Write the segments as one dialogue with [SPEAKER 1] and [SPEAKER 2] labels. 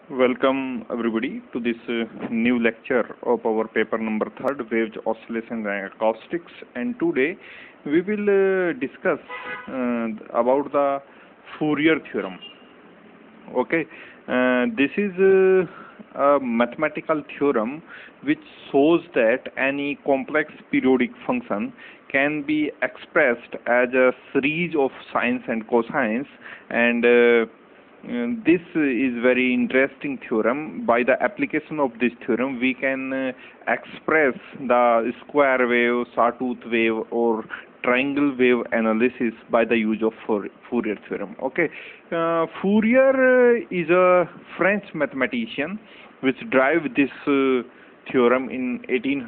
[SPEAKER 1] Welcome everybody to this new lecture of our paper number 3, Waves, Oscillation and Acoustics, and today we will discuss about the Fourier theorem. Okay, this is a mathematical theorem which shows that any complex periodic function can be expressed as a series of sines and cosines, and this is very interesting theorem. By the application of this theorem, we can express the square wave, sawtooth wave, or triangle wave analysis by the use of Fourier theorem. Okay, Fourier is a French mathematician which derived this theorem in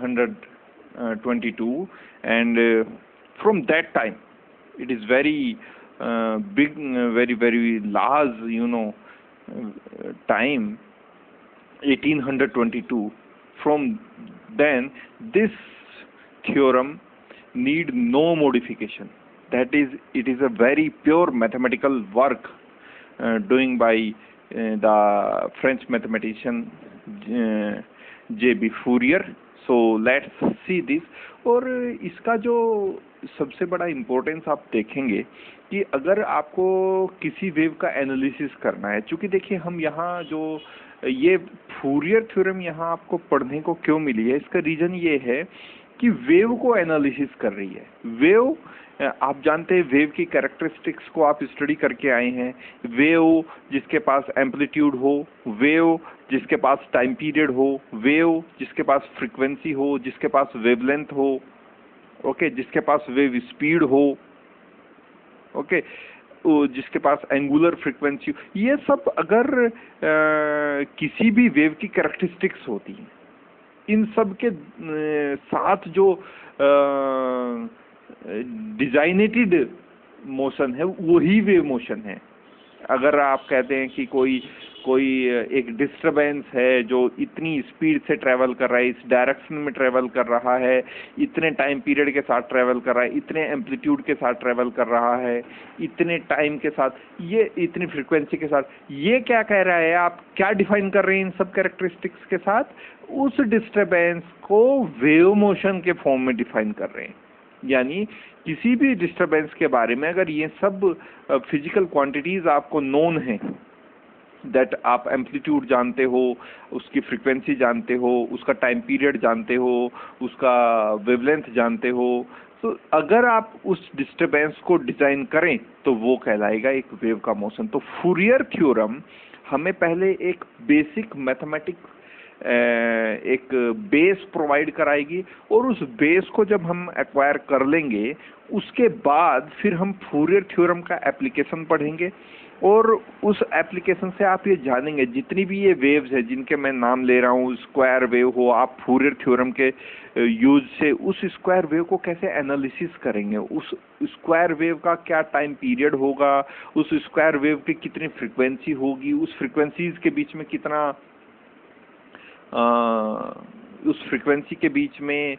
[SPEAKER 1] 1822, and from that time it is very big, very large, time, 1822. From then, this theorem need no modification. That is, it is a very pure mathematical work doing by the French mathematician J.B. Fourier. So let's see this. और इसका जो सबसे बड़ा importance आप देखेंगे कि अगर आपको किसी वेव का एनालिसिस करना है, चूंकि देखिए हम यहाँ जो ये फूरियर थ्योरम यहाँ आपको पढ़ने को क्यों मिली है, इसका रीजन ये है कि वेव को एनालिसिस कर रही है। वेव, आप जानते हैं वेव की कैरेक्टरिस्टिक्स को आप स्टडी करके आए हैं। वेव जिसके पास एम्पलीट्यूड हो, वेव जिसके पास टाइम पीरियड हो, वेव जिसके पास फ्रीक्वेंसी हो, जिसके पास वेवलेंथ हो, ओके, जिसके पास वेव स्पीड हो, ओके, जिसके पास एंगुलर फ्रीक्वेंसी, ये सब अगर किसी भी वेव की कैरेक्टरिस्टिक्स होती हैं, इन सब के साथ जो डिजाइनेटेड मोशन है वही वेव मोशन है। अगर आप कहते हैं कि कोई एक डिस्टरबेंस है जो इतनी स्पीड से ट्रैवल कर रहा है, इस डायरेक्शन में ट्रैवल कर रहा है, इतने टाइम पीरियड के साथ ट्रैवल कर रहा है, इतने एम्पलीट्यूड के साथ ट्रैवल कर रहा है, इतने टाइम के साथ, ये इतनी फ्रीक्वेंसी के साथ, ये क्या कह रहा है, आप क्या डिफाइन कर रहे हैं इन सब कैरेक्टरिस्टिक्स के साथ? उस डिस्टरबेंस को वेव मोशन के फॉर्म में डिफाइन कर रहे हैं। यानी किसी भी डिस्टरबेंस के बारे में अगर ये सब फिजिकल क्वांटिटीज आपको नोन है, दैट आप एम्पलीट्यूड जानते हो, उसकी फ्रीक्वेंसी जानते हो, उसका टाइम पीरियड जानते हो, उसका वेवलेंथ जानते हो, तो अगर आप उस डिस्टरबेंस को डिजाइन करें तो वो कहलाएगा एक वेव का मोशन। तो फूरियर थ्योरम हमें पहले एक बेसिक मैथमेटिक एक बेस प्रोवाइड कराएगी, और उस बेस को जब हम एक्वायर कर लेंगे उसके बाद फिर हम फूरियर थ्योरम का एप्लीकेशन पढ़ेंगे, और उस एप्लीकेशन से आप ये जानेंगे जितनी भी ये वेव्स है जिनके मैं नाम ले रहा हूँ, स्क्वायर वेव हो, आप फूरियर थ्योरम के यूज से उस स्क्वायर वेव को कैसे एनालिसिस करेंगे, उस स्क्वायर वेव का क्या टाइम पीरियड होगा, उस स्क्वायर वेव की कितनी फ्रीक्वेंसी होगी, उस फ्रीक्वेंसीज के बीच में कितना उस फ्रीक्वेंसी के बीच में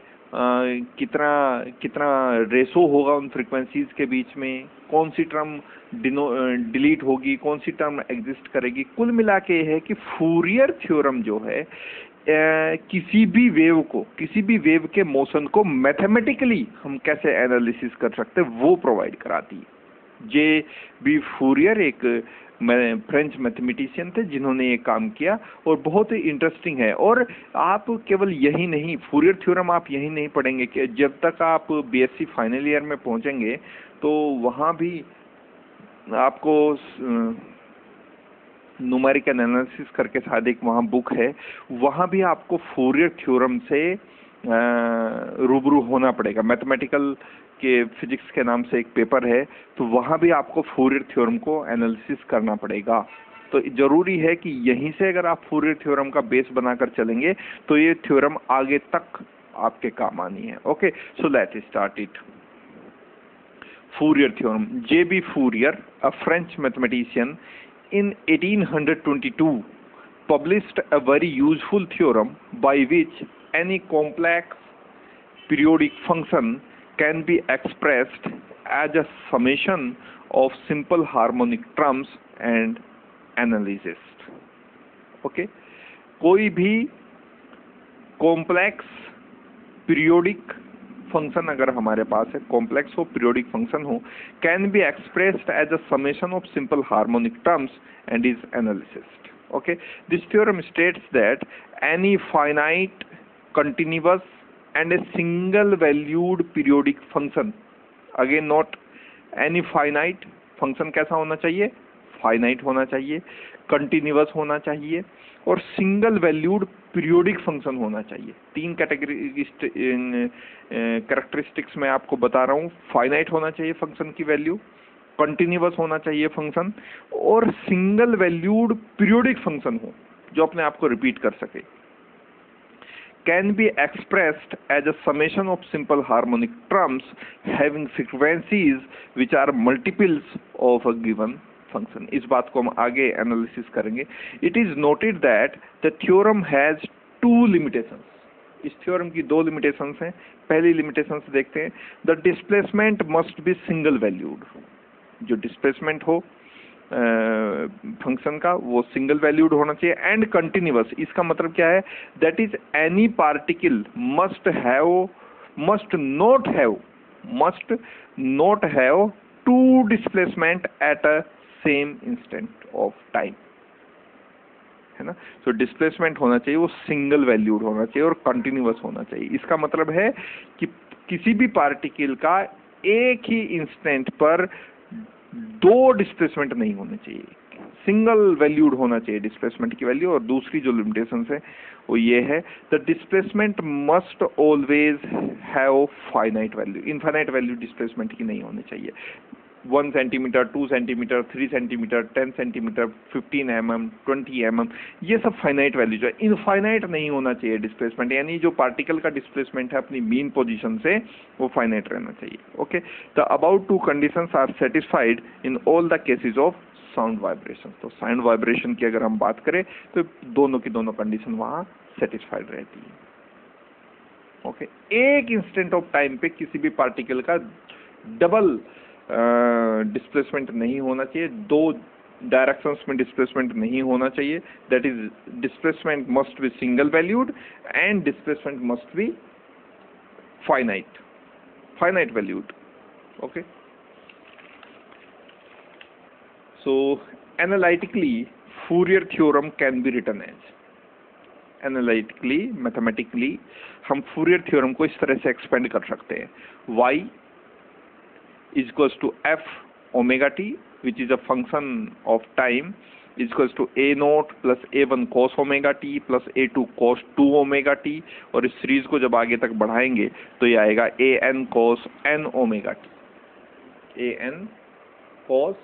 [SPEAKER 1] कितना रेशो होगा, उन फ्रीक्वेंसीज के बीच में कौन सी टर्म डिलीट होगी, कौन सी टर्म एग्जिस्ट करेगी। कुल मिला के है कि फूरियर थ्योरम जो है किसी भी वेव के मोशन को मैथमेटिकली हम कैसे एनालिसिस कर सकते हैं वो प्रोवाइड कराती है। J.B. फूरियर एक फ्रेंच मैथमेटिशियन थे जिन्होंने ये काम किया, और बहुत ही इंटरेस्टिंग है। और आप केवल यही नहीं, फूरियर थ्योरम आप यही नहीं पढ़ेंगे कि जब तक आप बीएससी फाइनल ईयर में पहुंचेंगे तो वहाँ भी आपको न्यूमेरिकल एनालिसिस करके शायद एक वहाँ बुक है, वहाँ भी आपको फूरियर थ्योरम से रूबरू होना पड़ेगा। मैथमेटिकल के फिजिक्स के नाम से एक पेपर है, तो वहाँ भी आपको फूरियर थ्योरम को एनालिसिस करना पड़ेगा। तो जरूरी है कि यहीं से अगर आप फूरियर थ्योरम का बेस बनाकर चलेंगे तो ये थ्योरम आगे तक आपके काम आनी है। Okay, so let's start it. Fourier theorem. J.B. Fourier, a French mathematician, in 1822 published a very useful theorem by which any complex periodic function can be expressed as a summation of simple harmonic terms and analysis. Okay, कोई भी complex periodic function अगर हमारे पास है, complex हो, periodic function हो, can be expressed as a summation of simple harmonic terms and is analysed. Okay, this theorem states that any finite, continuous and a single valued periodic function, again not any finite function, कैसा होना चाहिए, finite होना चाहिए, continuous होना चाहिए और single valued periodic function होना चाहिए. 3 कैरेक्टरिस्टिक्स मैं आपको बता रहा हूँ. फाइनाइट होना चाहिए फंक्शन की वैल्यू, कंटिन्यूअस होना चाहिए फंक्शन और सिंगल वैल्यूड पीरियोडिक फंक्शन हो जो अपने आप को रिपीट कर सके. Can be expressed as a summation of simple harmonic terms having frequencies which are multiples of a given function. इस बात को हम आगे एनालिसिस करेंगे. It is noted that the theorem has 2 limitations. इस थ्योरम की 2 लिमिटेशंस हैं. पहली लिमिटेशंस देखते हैं. The displacement must be single valued. जो डिस्प्लेसमेंट हो फंक्शन का वो सिंगल वैल्यूड होना चाहिए. एंड कंटिन्यूअस, इसका मतलब क्या है, that is any particle must not have 2 displacement at a same instant of time, है ना. तो डिस्प्लेसमेंट होना चाहिए वो सिंगल वैल्यूड होना चाहिए और कंटिन्यूअस होना चाहिए. इसका मतलब है कि किसी भी पार्टिकल का एक ही इंस्टेंट पर 2 डिस्प्लेसमेंट नहीं होने चाहिए, सिंगल वैल्यूड होना चाहिए डिस्प्लेसमेंट की वैल्यू. और दूसरी जो लिमिटेशन है वो ये है, the displacement must always have finite value. Infinite value displacement की नहीं होनी चाहिए. 1 centimetre, 2 centimetre, 3 centimetre, 10 centimetre, 15 mm, 20 mm, ये सब फाइनाइट वैल्यू जो है. इनफाइनाइट नहीं होना चाहिए डिस्प्लेसमेंट, यानी जो पार्टिकल का डिस्प्लेसमेंट है अपनी मीन पोजीशन से वो फाइनाइट रहना चाहिए. Okay, the about 2 conditions are satisfied in all the cases of sound vibration. तो साउंड वाइब्रेशन की अगर हम बात करें तो दोनों की दोनों कंडीशन वहां सेटिस्फाइड रहती है. ओके, एक इंस्टेंट ऑफ टाइम पे किसी भी पार्टिकल का डबल डिस्प्लेसमेंट नहीं होना चाहिए, 2 डायरेक्शंस में डिस्प्लेसमेंट नहीं होना चाहिए. That is displacement must be single valued and displacement must be finite valued. Okay, so analytically Fourier theorem can be written as. Analytically, mathematically हम फूरियर थ्योरम को इस तरह से एक्सपेंड कर सकते हैं. y is equals to f omega t, which is a function of time, is equals to a naught plus a1 cos omega t plus a2 cos 2 omega t. और इस series को जब आगे तक बढ़ाएंगे तो ये आएगा an cos n omega t, an cos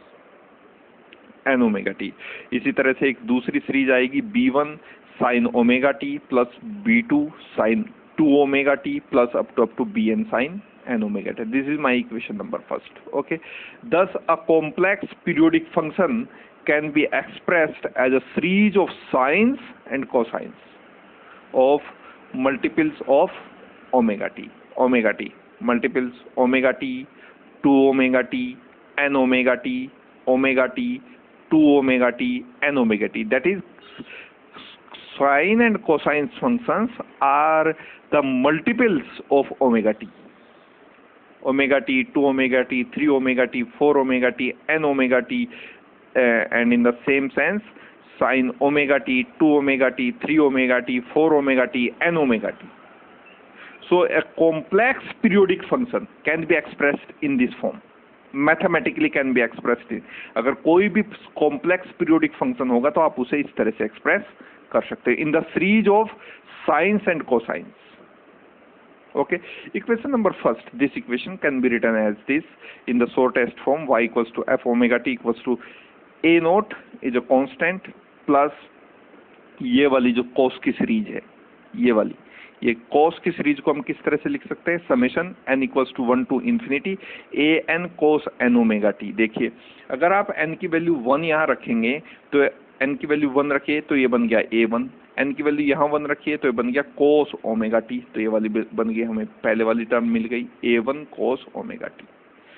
[SPEAKER 1] n omega t. इसी तरह से एक दूसरी सीरीज आएगी b1 sin omega t plus b2 sin 2 omega t plus up to bn sin n omega t. This is my equation number first. Okay, thus a complex periodic function can be expressed as a series of sines and cosines of multiples of omega t, multiples omega t, 2 omega t, n omega t, omega t, 2 omega t, n omega t. That is, sine and cosine functions are the multiples of omega t. Omega t, 2 omega t, 3 omega t, 4 omega t, n omega t, and in the same sense, sine omega t, 2 omega t, 3 omega t, 4 omega t, n omega t. So a complex periodic function can be expressed in this form. Mathematically can be expressed in. अगर कोई भी complex periodic function होगा तो आप उसे इस तरह से express कर सकते हैं in the series of sines and cosines. Okay, equation number first, this equation can be written as this in the shortest form. Y equals to f omega t equals to a naught is a constant plus ये वाली जो cos की series है, ये cos की series को हम किस तरह से लिख सकते हैं, summation n equals to 1 to infinity a n cos n omega t. देखिए, अगर आप n की वैल्यू 1 यहाँ रखेंगे तो n की वैल्यू 1 रखिए तो ये बन गया a1, n की वैल्यू यहाँ 1 रखिए तो ये बन गया cos ओमेगा t, तो ये वाली बन गई, हमें पहले वाली टर्म मिल गई a1 cos omega t.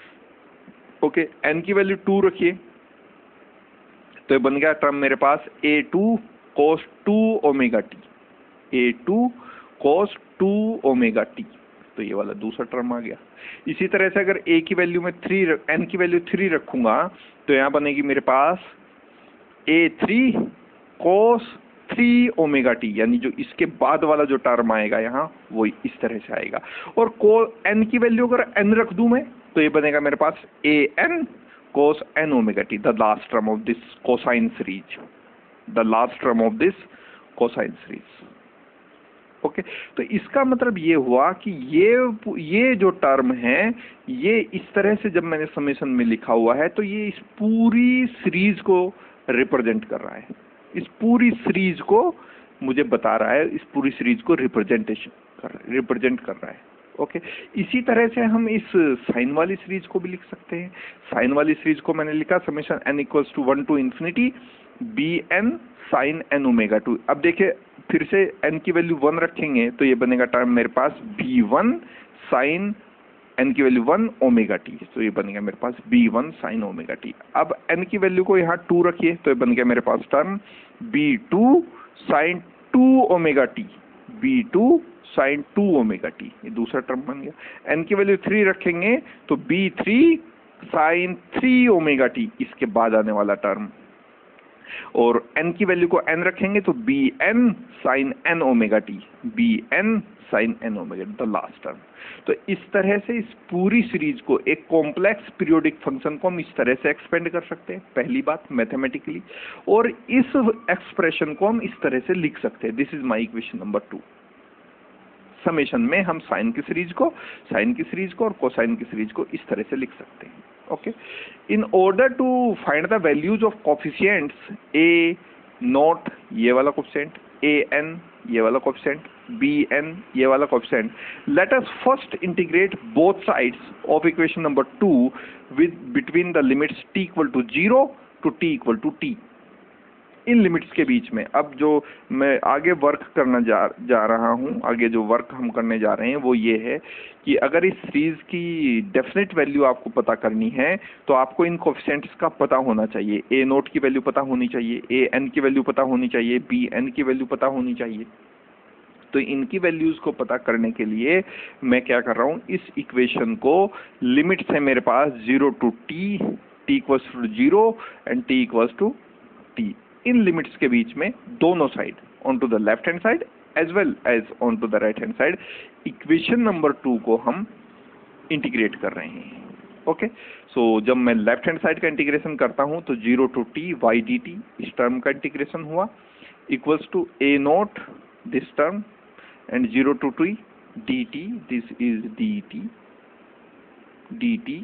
[SPEAKER 1] Okay, n की वैल्यू 2 रखिए तो ये बन गया टर्म मेरे पास a2 cos 2 omega t, A2 cos 2 omega t, तो ये वाला दूसरा टर्म आ गया। इसी तरह से अगर a की वैल्यू में 3, n की वैल्यू 3 रखूंगा तो यहाँ बनेगी मेरे पास A3 cos 3 ओमेगा टी, यानी जो इसके बाद वाला जो टर्म आएगा यहाँ वो इस तरह से आएगा। और n की वैल्यू अगर n रख दूं मैं तो ये बनेगा मेरे पास an cos n omega t, the last term of this cosine series, the last term of this cosine series. Okay, तो इसका मतलब ये हुआ कि ये जो टर्म है ये इस तरह से जब मैंने समेशन में लिखा हुआ है तो ये इस पूरी सीरीज को रिप्रेजेंट कर रहा है, इस पूरी सीरीज को मुझे बता रहा है, इस पूरी सीरीज को रिप्रेजेंट कर रहा है। ओके, इसी तरह से हम इस साइन वाली सीरीज को भी लिख सकते हैं। साइन वाली सीरीज को मैंने लिखा summation n equals to 1 to infinity bn sine n omega 2। अब देखिए फिर से n की वैल्यू 1 रखेंगे तो ये बनेगा टर्म मेरे पास b1 साइन n की वैल्यू 1 ओमेगा टी, तो ये बनेगा मेरे पास b1 साइन ओमेगा टी। अब n की वैल्यू को यहाँ 2 रखिए तो ये बन गया मेरे पास term b2 sine 2 omega t, b2 sine 2 omega t, ये दूसरा टर्म बन गया। n की वैल्यू 3 रखेंगे तो b3 साइन 3 ओमेगा टी, इसके बाद आने वाला टर्म। और n की वैल्यू को n रखेंगे तो bn sine n omega t, bn sine n omega, the last term. तो इस तरह से इस पूरी सीरीज को, एक कॉम्प्लेक्स पीरियोडिक फंक्शन को हम इस तरह से एक्सपेंड कर सकते हैं, पहली बात मैथमेटिकली, और इस एक्सप्रेशन को हम इस तरह से लिख सकते हैं। This is my equation number 2। समेशन में हम साइन की सीरीज को और कोसाइन की सीरीज को इस तरह से लिख सकते हैं। Okay, in order to find the values of coefficients a naught ये वाला कोफिशिएंट, an ये वाला कोफिशिएंट, bn ये वाला coefficient, let us first integrate both sides of equation number 2 with between the limits t equal to 0 to t equal to t, इन limits के बीच में। अब जो मैं आगे वर्क करना जा रहा हूँ, आगे जो वर्क हम करने जा रहे हैं वो ये है कि अगर इस सीरीज की डेफिनेट वैल्यू आपको पता करनी है तो आपको इन कोफिशिएंट्स का पता होना चाहिए। a नोट की वैल्यू पता होनी चाहिए, an की वैल्यू पता होनी चाहिए, bn की वैल्यू पता होनी चाहिए। तो इनकी वैल्यूज को पता करने के लिए मैं क्या कर रहा हूँ, इस इक्वेशन को लिमिट्स है मेरे पास 0 to t equals to 0 and t equals to t, इन लिमिट्स के बीच में दोनों side, on to the left hand side as well as on to the right hand side, equation number 2 को हम इंटीग्रेट कर रहे हैं। ओके, सो जब मैं लेफ्ट हैंड साइड का इंटीग्रेशन करता हूं तो 0 टू t y dt इस टर्म का इंटीग्रेशन हुआ, equals to a naught this term and 0 to t dt, this is dt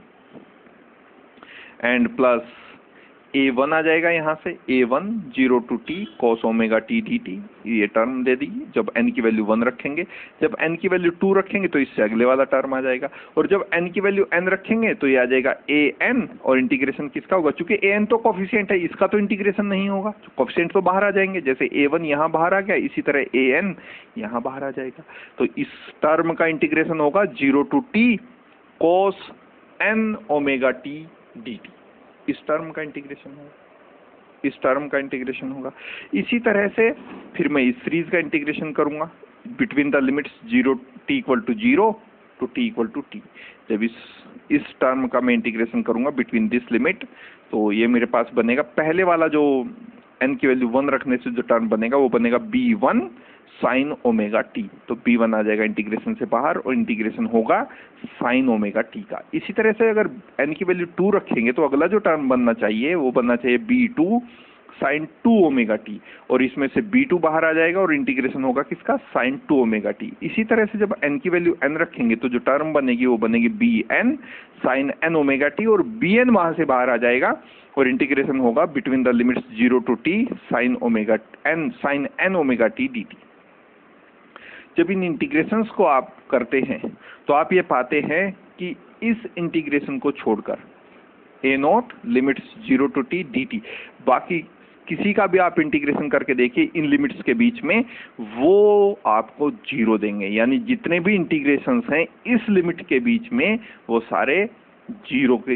[SPEAKER 1] एंड प्लस a1 आ जाएगा यहाँ से, a1 0 to t cos omega t dt, ये टर्म दे दी। जब n की वैल्यू 1 रखेंगे, जब n की वैल्यू 2 रखेंगे तो इससे अगले वाला टर्म आ जाएगा, और जब n की वैल्यू n रखेंगे तो ये आ जाएगा an, और इंटीग्रेशन किसका होगा, चूंकि an तो कोफिशिएंट है, इसका तो इंटीग्रेशन नहीं होगा, कोफिशिएंट तो बाहर आ जाएंगे, जैसे a1 यहाँ बाहर आ गया इसी तरह an यहाँ बाहर आ जाएगा। तो इस टर्म का इंटीग्रेशन होगा 0 to t cos n omega t dt, इस टर्म का इंटीग्रेशन होगा, इस टर्म का इंटीग्रेशन होगा। इसी तरह से फिर मैं इस सीरीज का इंटीग्रेशन करूंगा between the limits 0 t equal to 0 to t equal to t। जब इस टर्म का मैं इंटीग्रेशन करूंगा बिटवीन दिस लिमिट, तो ये मेरे पास बनेगा पहले वाला जो n की वैल्यू 1 रखने से जो टर्म बनेगा वो बनेगा b1 साइन ओमेगा टी, तो b1 आ जाएगा इंटीग्रेशन से बाहर और इंटीग्रेशन होगा साइन ओमेगा टी का। इसी तरह से अगर n की वैल्यू 2 रखेंगे तो अगला जो टर्म बनना चाहिए वो बनना चाहिए b2 साइन 2 ओमेगा टी, और इसमें से b2 बाहर आ जाएगा और इंटीग्रेशन होगा किसका, साइन 2 ओमेगा टी। इसी तरह से जब n की वैल्यू n रखेंगे तो जो टर्म बनेगी वो बनेगी bn sine n omega t, और bn वहां से बाहर आ जाएगा और इंटीग्रेशन होगा between the limits 0 to t sine omega sine n omega t dt। जब इन इंटीग्रेशंस को आप करते हैं तो आप ये पाते हैं कि इस इंटीग्रेशन को छोड़कर a nought limits 0 to t dt, बाकी किसी का भी आप इंटीग्रेशन करके देखिए इन लिमिट्स के बीच में, वो आपको 0 देंगे। यानी जितने भी इंटीग्रेशंस हैं इस लिमिट के बीच में वो सारे 0 के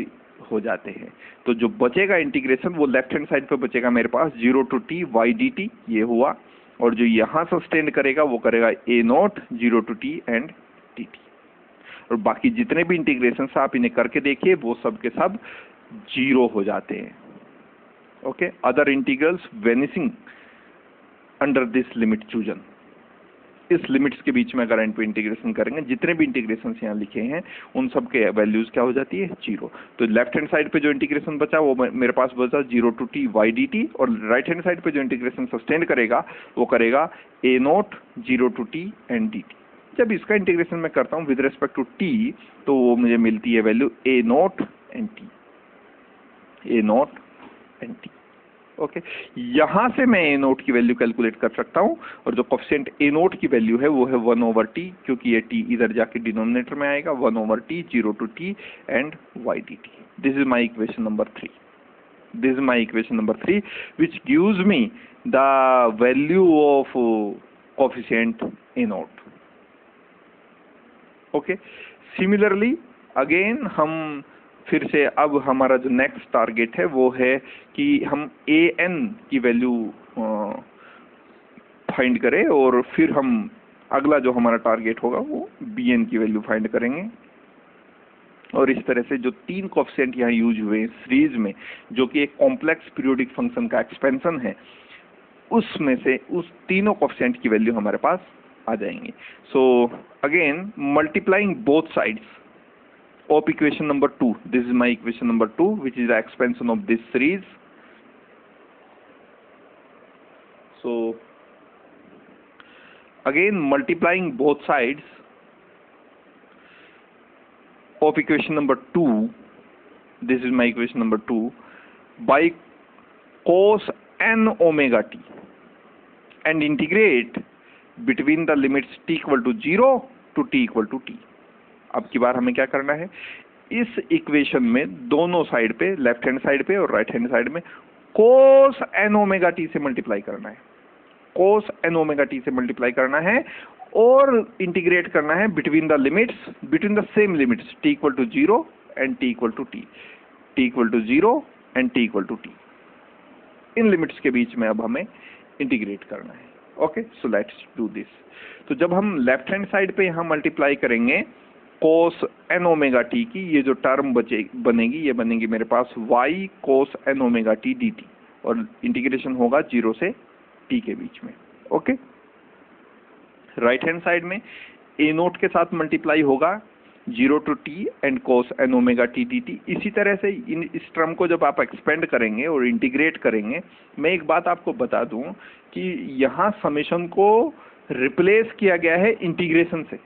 [SPEAKER 1] हो जाते हैं। तो जो बचेगा इंटीग्रेशन वो लेफ्ट हैंड साइड पे बचेगा मेरे पास 0 to t y dt, ये हुआ। और जो यहाँ सस्टेन करेगा वो करेगा a nought 0 to t and dt। और बाकी जितने भी इंटीग्रेशन आप इन्हें करके देखिए वो सब के सब 0 हो जाते हैं। Okay, other integrals vanishing under this limit chosen. इस लिमिट्स के बीच में अगर एंड पे इंटीग्रेशन करेंगे, जितने भी इंटीग्रेशन यहाँ लिखे हैं उन सब के वैल्यूज क्या हो जाती है 0। तो लेफ्ट हैंड साइड पे जो इंटीग्रेशन बचा वो मेरे पास बचा 0 to t y dt, और राइट हैंड साइड पे जो इंटीग्रेशन सस्टेन करेगा वो करेगा a nought 0 to t and dt। जब इसका इंटीग्रेशन मैं करता हूँ विद रेस्पेक्ट टू t तो वो मुझे मिलती है value a nought and t, a nought and t। Okay, यहां से मैं a नोट की वैल्यू कैलकुलेट कर सकता हूं, और जो कोफिशिएंट a नोट की वैल्यू है वो है 1/t, क्योंकि ये t इधर जाके डिनोमिनेटर में आएगा 1/t 0 to t and y dt। This is my equation number 3। This is my equation number 3 which gives me the value of coefficient a nought. Okay, similarly again हम फिर से अब हमारा जो नेक्स्ट टारगेट है वो है कि हम ए एन की वैल्यू फाइंड करें, और फिर हम अगला जो हमारा टारगेट होगा वो बी एन की वैल्यू फाइंड करेंगे। और इस तरह से जो 3 कोएफिशिएंट यहाँ यूज हुए सीरीज में, जो कि एक कॉम्प्लेक्स पीरियोडिक फंक्शन का एक्सपेंशन है, उसमें से उस तीनों कोएफिशिएंट की वैल्यू हमारे पास आ जाएंगी। So again multiplying both sides of equation number 2, this is my equation number 2 which is the expansion of this series. So again multiplying both sides of equation number 2, this is my equation number 2, by cos n omega t and integrate between the limits t equal to 0 to t equal to t। अब की बार हमें क्या करना है, इस equation में दोनों side पे, लेफ्ट हैंड साइड पे और राइट हैंड साइड में cos n ओमेगा t से मल्टीप्लाई करना है, cos n ओमेगा t से मल्टीप्लाई करना है, और इंटीग्रेट करना है between the limits, between the same limits t equal to 0 and t equal to t, t equal to 0 and t equal to t। इन लिमिट्स के बीच में अब हमें इंटीग्रेट करना है। Okay, so let's do this. तो जब हम लेफ्ट हैंड साइड पे यहाँ मल्टीप्लाई करेंगे cos n ओमेगा t की, ये जो टर्म बनेगी ये बनेगी मेरे पास y cos n omega t dt, और इंटीग्रेशन होगा 0 से t के बीच में। ओके, राइट हैंड साइड में a नोट के साथ मल्टीप्लाई होगा 0 to t and cos n omega t dt। इसी तरह से इस टर्म को जब आप एक्सपेंड करेंगे और इंटीग्रेट करेंगे, मैं एक बात आपको बता दूं कि यहाँ समेशन को रिप्लेस किया गया है इंटीग्रेशन से,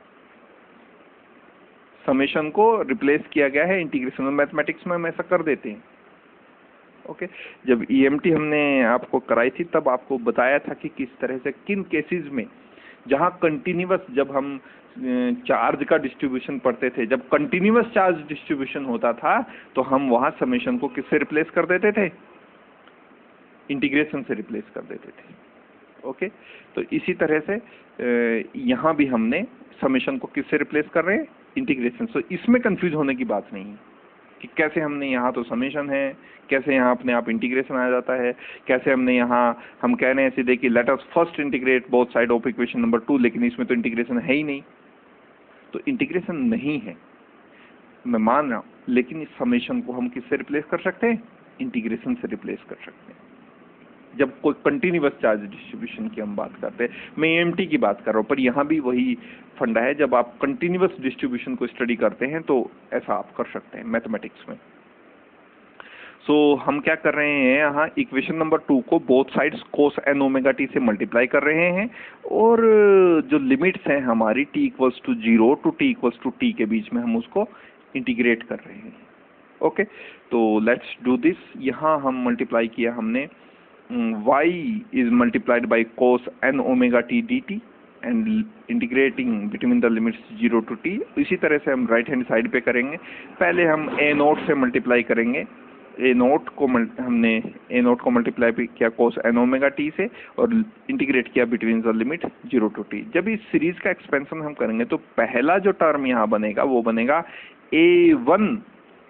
[SPEAKER 1] समेशन को रिप्लेस किया गया है इंटीग्रेशन। मैथमेटिक्स में हम ऐसा कर देते हैं। ओके, जब ईएमटी हमने आपको कराई थी तब आपको बताया था कि किस तरह से, किन केसेस में जहां कंटिन्यूअस, जब हम चार्ज का डिस्ट्रीब्यूशन पढ़ते थे, जब कंटिन्यूअस चार्ज डिस्ट्रीब्यूशन होता था तो हम वहां समेशन को किससे रिप्लेस कर देते थे, इंटीग्रेशन से रिप्लेस कर देते थे। ओके, तो इसी तरह से यहाँ भी हमने समेशन को किससे रिप्लेस कर रहे हैं, इंटीग्रेशन। सो इसमें कंफ्यूज होने की बात नहीं है कि कैसे हमने यहाँ तो समेशन है, कैसे यहाँ अपने आप इंटीग्रेशन आ जाता है, कैसे हमने यहाँ हम कह रहे हैं सीधे कि let us first integrate both side of equation number 2, लेकिन इसमें तो इंटीग्रेशन है ही नहीं। तो इंटीग्रेशन नहीं है, मैं मान रहा हूँ, लेकिन इस समेशन को हम किससे रिप्लेस कर सकते हैं, इंटीग्रेशन से रिप्लेस कर सकते हैं। जब कोई कंटिन्यूअस चार्ज डिस्ट्रीब्यूशन की हम बात करते हैं, मैं ईएमटी की बात कर रहा हूँ, पर यहाँ भी वही फंडा है, जब आप कंटिन्यूअस डिस्ट्रीब्यूशन को स्टडी करते हैं तो ऐसा आप कर सकते हैं मैथमेटिक्स में। सो हम क्या कर रहे हैं, यहाँ इक्वेशन नंबर 2 को both sides cos n omega t से मल्टीप्लाई कर रहे हैं, और जो लिमिट्स हैं हमारी t equals to 0 to t equals to t के बीच में हम उसको इंटीग्रेट कर रहे हैं। ओके, तो लेट्स डू दिस। यहाँ हम मल्टीप्लाई किया हमने y is multiplied by cos n omega t dt and integrating between the limits 0 to t। इसी तरह से हम राइट हैंड साइड पे करेंगे। पहले हम a नोट से मल्टीप्लाई करेंगे, a नोट को हमने a नोट को मल्टीप्लाई किया cos n ओमेगा t से, और इंटीग्रेट किया between the limit 0 to t। जब इस सीरीज का एक्सपेंशन हम करेंगे तो पहला जो टर्म यहाँ बनेगा वो बनेगा a1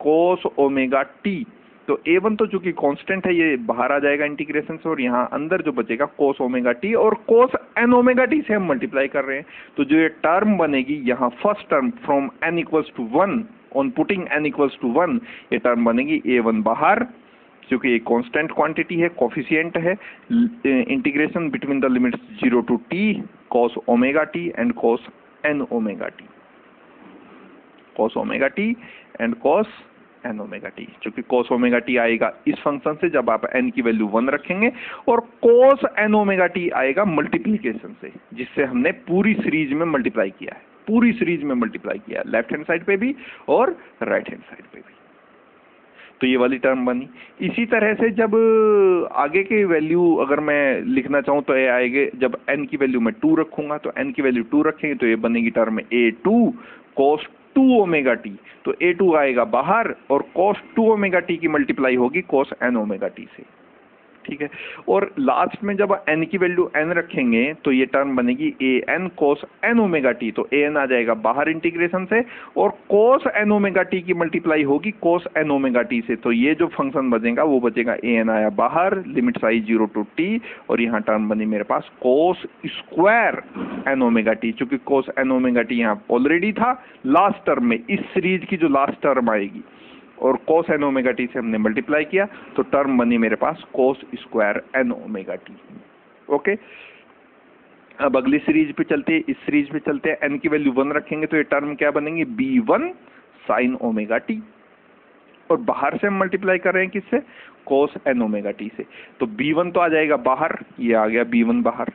[SPEAKER 1] cos ओमेगा टी। तो a1 तो चूंकि कांस्टेंट है ये बाहर आ जाएगा इंटीग्रेशन से, और यहाँ अंदर जो बचेगा cos ओमेगा टी, और cos n ओमेगा टी से हम मल्टीप्लाई कर रहे हैं। तो जो ये टर्म बनेगी यहाँ first term from n equals to 1, on putting n equals to 1, ये टर्म बनेगी a1 बाहर, क्योंकि ये कांस्टेंट क्वांटिटी है, कोफिशिएंट है। Integration between the limits 0 to t cos omega t and cos n omega t, cos omega t and cos n omega t. चूंकि cos omega t आएगा इस फंक्शन से जब आप n की वैल्यू 1 रखेंगे, और cos n ओमेगा टी आएगा मल्टीप्लीकेशन से, जिससे हमने पूरी सीरीज में मल्टीप्लाई किया है, पूरी सीरीज में मल्टीप्लाई किया है, लेफ्ट हैंड साइड पे भी और राइट हैंड साइड पे भी। तो ये वाली टर्म बनी। इसी तरह से जब आगे की वैल्यू अगर मैं लिखना चाहूँ तो ये आएगा, जब n की वैल्यू मैं 2 रखूंगा, तो n की वैल्यू 2 रखेंगे तो ये बनेगी term a2 cos 2 omega t. तो a2 आएगा बाहर, और cos 2 ओमेगा टी की मल्टीप्लाई होगी cos n ओमेगा टी से, ठीक है। और लास्ट में जब n की वैल्यू n रखेंगे तो ये टर्म बनेगी an cos n omega t. तो an आ जाएगा बाहर इंटीग्रेशन से, और cos n ओमेगा टी की मल्टीप्लाई होगी cos n ओमेगा टी से। तो ये जो फंक्शन बचेगा वो बचेगा an आया बाहर, लिमिट्स आई 0 टू t, और यहाँ टर्म बनी मेरे पास cos square n omega t. चूंकि cos n ओमेगा टी यहाँ ऑलरेडी था लास्ट टर्म में, इस सीरीज की जो लास्ट टर्म आएगी, और cos n ओमेगा टी से हमने मल्टीप्लाई किया, तो टर्म बनी मेरे पास cos square n omega t. Okay, अब अगली सीरीज पे चलते हैं, इस सीरीज पे चलते हैं। n की वैल्यू 1 रखेंगे तो ये टर्म क्या बनेंगे, b1 sin ओमेगा टी, और बाहर से हम मल्टीप्लाई कर रहे हैं किससे, cos n ओमेगा टी से। तो b1 तो आ जाएगा बाहर, ये आ गया b1 बाहर,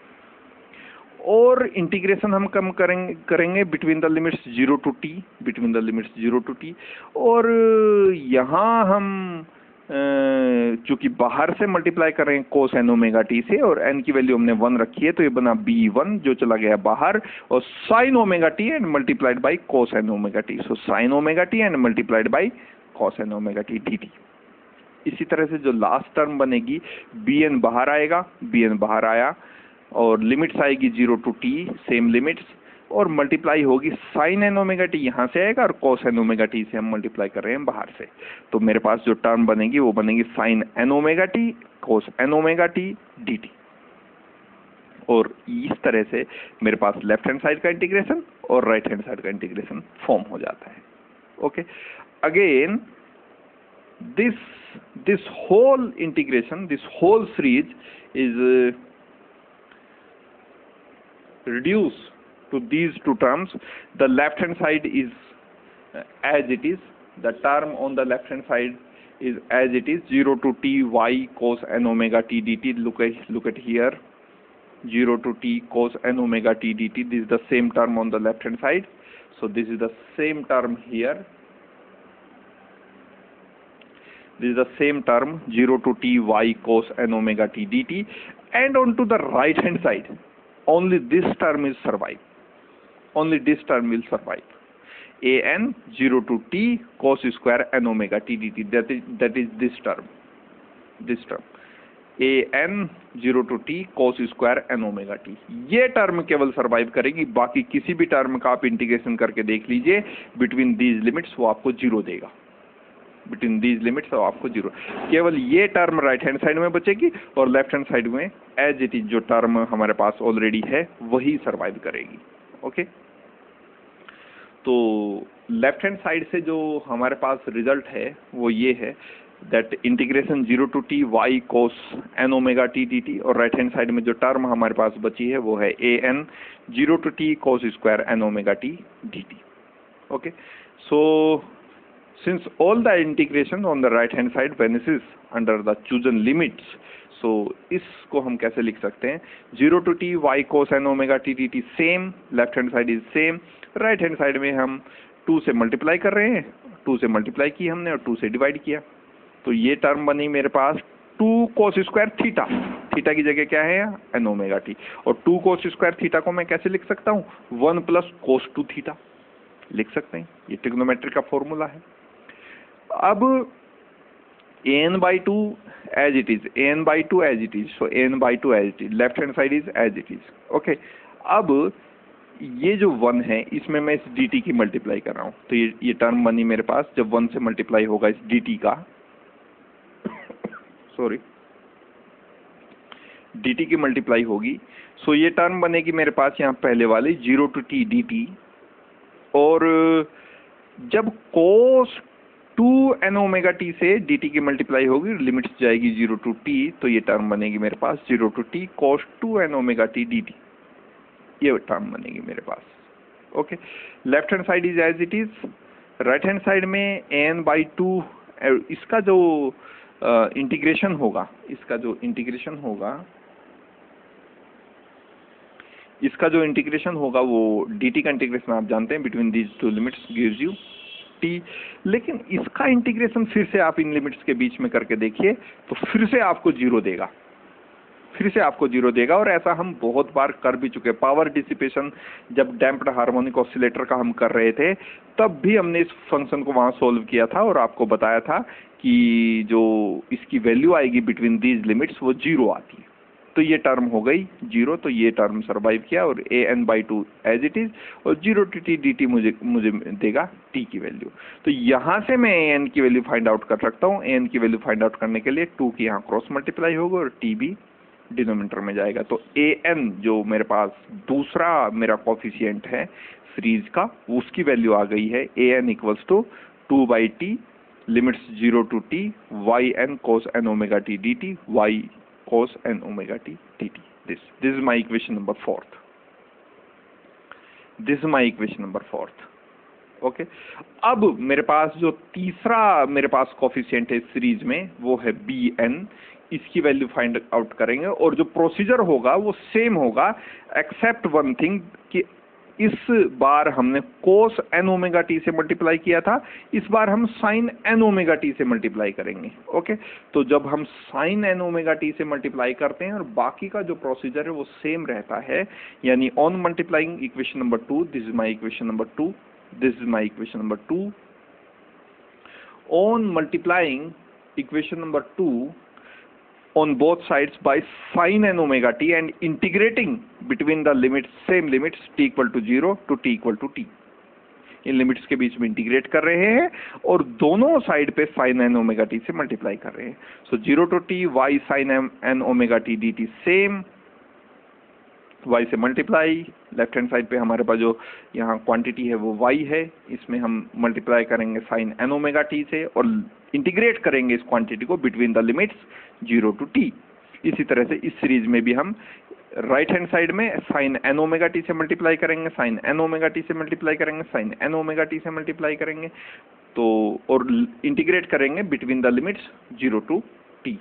[SPEAKER 1] और इंटीग्रेशन हम कम करेंगे between the limits 0 to t, between the limits 0 to t। और यहाँ हम चूंकि बाहर से मल्टीप्लाई कर रहे हैं cos n ओमेगा टी से, और n की वैल्यू हमने 1 रखी है, तो ये बना b1 जो चला गया बाहर, और sin omega t and multiplied by cos n omega t. So sin omega t and multiplied by cos n omega t dt। इसी तरह से जो लास्ट टर्म बनेगी, bn बाहर आएगा, bn बाहर आया, और लिमिट्स आएगी 0 टू t, सेम लिमिट्स, और मल्टीप्लाई होगी sin n ओमेगा टी यहाँ से आएगा, और cos n ओमेगा टी से हम मल्टीप्लाई कर रहे हैं बाहर से। तो मेरे पास जो टर्म बनेगी वो बनेगी sin n omega t cos n omega t dt। और इस तरह से मेरे पास लेफ्ट हैंड साइड का इंटीग्रेशन और राइट हैंड साइड का इंटीग्रेशन फॉर्म हो जाता है। Okay, again this whole integration, this whole series is reduced to these two terms. The left hand side is as it is, the term on the left hand side is as it is, 0 to t y cos n omega t dt. Look at here, 0 to t cos n omega t dt. This is the same term on the left hand side, so this is the same term here. This is the same term, 0 to t y cos n omega t dt, and on to the right hand side, only this term is survive. Only this term will survive. an 0 to t cos square n omega t dt. That is this term. This term. an 0 to t cos square n omega t. ये term केवल survive करेगी, बाकी किसी भी term का आप integration करके देख लीजिए बिटवीन दीज लिमिट्स, वो आपको 0 देगा। बिटवीन दीज लिमिट्स तो आपको 0, केवल ये टर्म राइट हैंड साइड में बचेगी, और लेफ्ट हैंड साइड में एज इट इज जो टर्म हमारे पास ऑलरेडी है वही सरवाइव करेगी। ओके, तो लेफ्ट हैंड साइड से जो हमारे पास रिजल्ट है वो ये है, that integration 0 to t y cos n omega t dt, और राइट हैंड साइड में जो टर्म हमारे पास बची है वो है an 0 to t cos square n omega t dt। Okay, so since all the integration on the right hand side vanishes under the chosen limits, so इसको हम कैसे लिख सकते हैं, 0 to t y cos n omega t dt same, left hand side is same, right hand side में हम 2 से multiply कर रहे हैं, 2 से मल्टीप्लाई की हमने और 2 से डिवाइड किया, तो ये टर्म बनी मेरे पास 2 cos स्क्वायर थीटा, थीटा की जगह क्या है n ओमेगा t, और 2 cos स्क्वायर थीटा को मैं कैसे लिख सकता हूँ, 1 प्लस cos 2 थीटा लिख सकते हैं, ये ट्रिग्नोमेट्री का फॉर्मूला है। अब an/2 as it is, an/2 as it is, so an/2 as it is, left hand side is as it is. Okay, अब ये जो 1 है इसमें मैं इस dt की मल्टीप्लाई कर रहा हूँ, तो ये टर्म बनी मेरे पास जब 1 से मल्टीप्लाई होगा इस dt का सॉरी dt की मल्टीप्लाई होगी, सो ये टर्म बनेगी मेरे पास यहाँ पहले वाली 0 to t dt, और जब cos 2n ओमेगा t से dt की मल्टीप्लाई होगी, लिमिट्स जाएगी 0 to t, तो ये टर्म बनेगी मेरे पास 0 to t cos 2n omega t dt, ये टर्म बनेगी मेरे पास। Okay, left hand side is as it is, right hand side में n/2, इसका जो इंटीग्रेशन होगा, इसका जो इंटीग्रेशन होगा वो dt का इंटीग्रेशन आप जानते हैं, between these two limits gives you t, लेकिन इसका इंटीग्रेशन फिर से आप इन लिमिट्स के बीच में करके देखिए तो फिर से आपको जीरो देगा, और ऐसा हम बहुत बार कर भी चुके। पावर डिसिपेशन जब डैम्प्ड हार्मोनिक ऑसिलेटर का हम कर रहे थे तब भी हमने इस फंक्शन को वहां सोल्व किया था और आपको बताया था कि जो इसकी वैल्यू आएगी बिटवीन दीज लिमिट्स वो जीरो आती है। तो ये टर्म हो गई जीरो, तो ये टर्म सर्वाइव किया और an/2 एज इट इज, और 0 to t dt मुझे देगा t की वैल्यू। तो यहाँ से मैं an की वैल्यू फाइंड आउट कर सकता हूँ। an की वैल्यू फाइंड आउट करने के लिए 2 की यहाँ क्रॉस मल्टीप्लाई होगा और t भी डिनोमिनेटर में जाएगा। तो an जो मेरे पास दूसरा मेरा कोफिशिएंट है सीरीज का, उसकी वैल्यू आ गई है an equals to 2/t limits 0 to t yn cos n omega t dt y cos n omega t dt. This is my equation number 4th. Okay, अब मेरे पास जो तीसरा मेरे पास कोफिशिएंट है सीरीज में वो है bn, इसकी वैल्यू फाइंड आउट करेंगे, और जो प्रोसीजर होगा वो सेम होगा एक्सेप्ट वन थिंग कि इस बार हमने cos n ओमेगा t से मल्टीप्लाई किया था, इस बार हम sin n ओमेगा t से मल्टीप्लाई करेंगे। ओके, तो जब हम sin n ओमेगा t से मल्टीप्लाई करते हैं और बाकी का जो प्रोसीजर है वो सेम रहता है, यानी on multiplying equation number 2, this is my equation number 2, on multiplying equation number 2 on both sides by sin n omega t and integrating between the limits, same limits t equal to 0 to t equal to t, इन limits के बीच में integrate कर रहे हैं और दोनों side पे sin n ओमेगा t से मल्टीप्लाई कर रहे हैं। So 0 to t y sin n omega t dt same, y से मल्टीप्लाई, लेफ्ट हैंड साइड पे हमारे पास जो यहाँ क्वांटिटी है वो y है, इसमें हम मल्टीप्लाई करेंगे sin n ओमेगा t से और इंटीग्रेट करेंगे इस क्वांटिटी को between the limits 0 to t। इसी तरह से इस सीरीज में भी हम राइट हैंड साइड में sin n ओमेगा t से मल्टीप्लाई करेंगे, sin n ओमेगा t से मल्टीप्लाई करेंगे, sin n ओमेगा t से मल्टीप्लाई करेंगे, तो और इंटीग्रेट करेंगे between the limits 0 to t।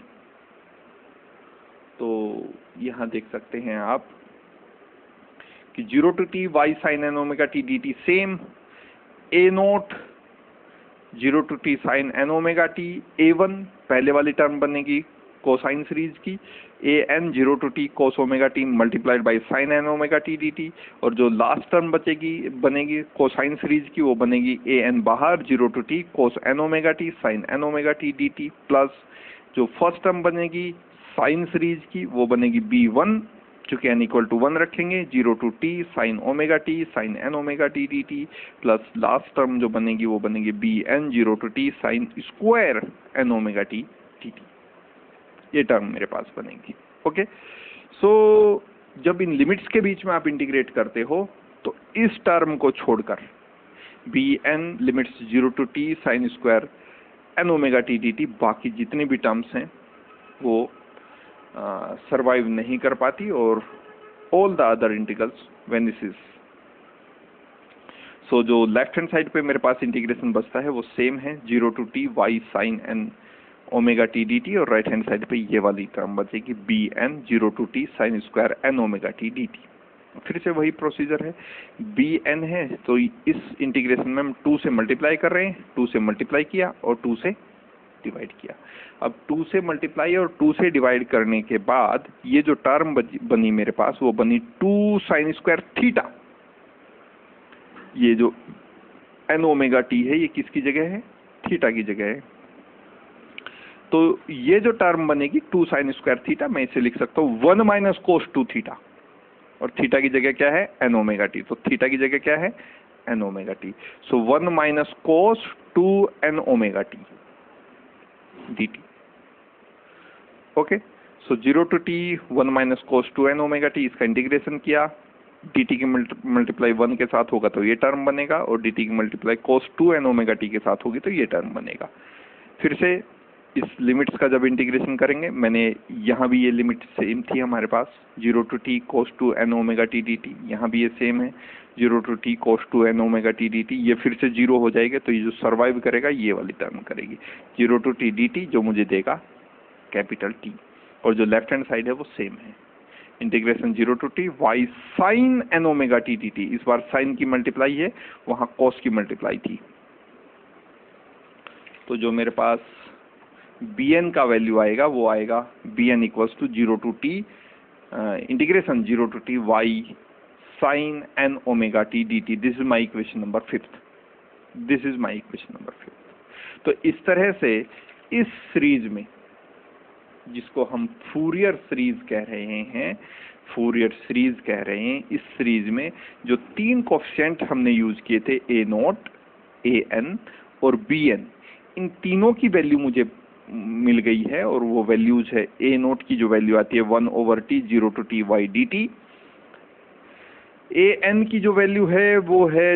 [SPEAKER 1] तो यहाँ देख सकते हैं आप कि 0 to t y sin n omega t dt same, a0 0 to t sin n omega t a1 पहले वाली टर्म बनेगी कोसाइन सीरीज की, an 0 to t cos omega t multiplied by sin n omega t dt, और जो last term बनेगी cosine series की वो बनेगी an बाहर 0 to t cos n omega t sin n omega t dt, plus जो first term बनेगी sine series की वो बनेगी b1, चूंकि n इक्वल टू 1 रखेंगे 0 to t sin omega t sin n omega t dt, plus last term जो बनेगी वो बनेगी bn 0 to t sin square n omega t dt। ये टर्म मेरे पास बनेगी। ओके, सो जब इन लिमिट्स के बीच में आप इंटीग्रेट करते हो तो इस टर्म को छोड़कर bn limits 0 to t sin square n omega t dt, बाकी जितने भी टर्म्स हैं वो सर्वाइव नहीं कर पाती, और all the other integrals when this is, so जो लेफ्ट हैंड साइड पे मेरे पास इंटीग्रेशन बचता है वो सेम है 0 to t y sin n omega t dt, और राइट हैंड साइड पे ये वाली टर्म बचेगी bn 0 to t sin square n omega t dt। फिर से वही प्रोसीजर है, bn है तो इस इंटीग्रेशन में हम 2 से मल्टीप्लाई कर रहे हैं, 2 से मल्टीप्लाई किया और 2 से डिवाइड किया। अब 2 से मल्टीप्लाई और 2 से डिवाइड करने के बाद ये जो टर्म बनी मेरे पास वो बनी 2 sin स्क्वायर थीटा। ये जो n ओमेगा t है ये किसकी जगह है? थीटा की जगह है। तो ये जो टर्म बनेगी 2 sin स्क्वायर थीटा, मैं इसे लिख सकता हूँ 1 माइनस cos 2 थीटा। और थीटा की जगह क्या है, एन ओमेगा टी। तो थीटा की जगह क्या है, n omega t. So 1 minus cos 2 n omega t d t. Okay, so 0 to t 1 minus cos 2 n omega t, इसका इंटीग्रेशन किया, डी टी की मल्टीप्लाई 1 के साथ होगा तो ये टर्म बनेगा, और डी टी की multiply cos 2 n omega t के साथ होगी तो ये टर्म बनेगा। फिर से इस लिमिट्स का जब इंटीग्रेशन करेंगे, मैंने यहाँ भी ये लिमिट सेम थी हमारे पास, 0 to t cos 2 n omega t d t, यहाँ भी ये सेम है 0 to t cos 2 n omega t d t. ये फिर से 0 हो जाएगा तो ये जो सर्वाइव करेगा ये वाली टर्म करेगी 0 टू टी डी टी, जो मुझे देगा कैपिटल टी, और जो लेफ्ट हैंड साइड है वो सेम है, integration 0 to t y sine n omega t d t. इस बार साइन की मल्टीप्लाई है, वहाँ कॉस की मल्टीप्लाई थी, तो जो मेरे पास bn का वैल्यू आएगा वो आएगा bn equals to 0 to t integration 0 to t y sine n omega t d t. This is my equation number 5th। This is my equation number 5th। तो इस तरह से इस सीरीज में, जिसको हम फूरियर सीरीज कह रहे हैं, फूरियर सीरीज कह रहे हैं, इस सीरीज में जो 3 कोएफिशिएंट हमने यूज किए थे, ए नोट, ए एन और बी एन, इन तीनों की वैल्यू मुझे मिल गई है, और वो वैल्यूज है, ए नोट की जो वैल्यू आती है 1/t 0 to t y d t, a n की जो वैल्यू है वो है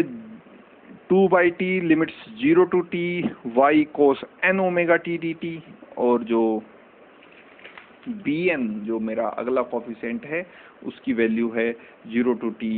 [SPEAKER 1] 2/t limits 0 to t y cos n omega t d t, और जो बी एन जो मेरा अगला कोफिशिएंट है उसकी वैल्यू है 0 to t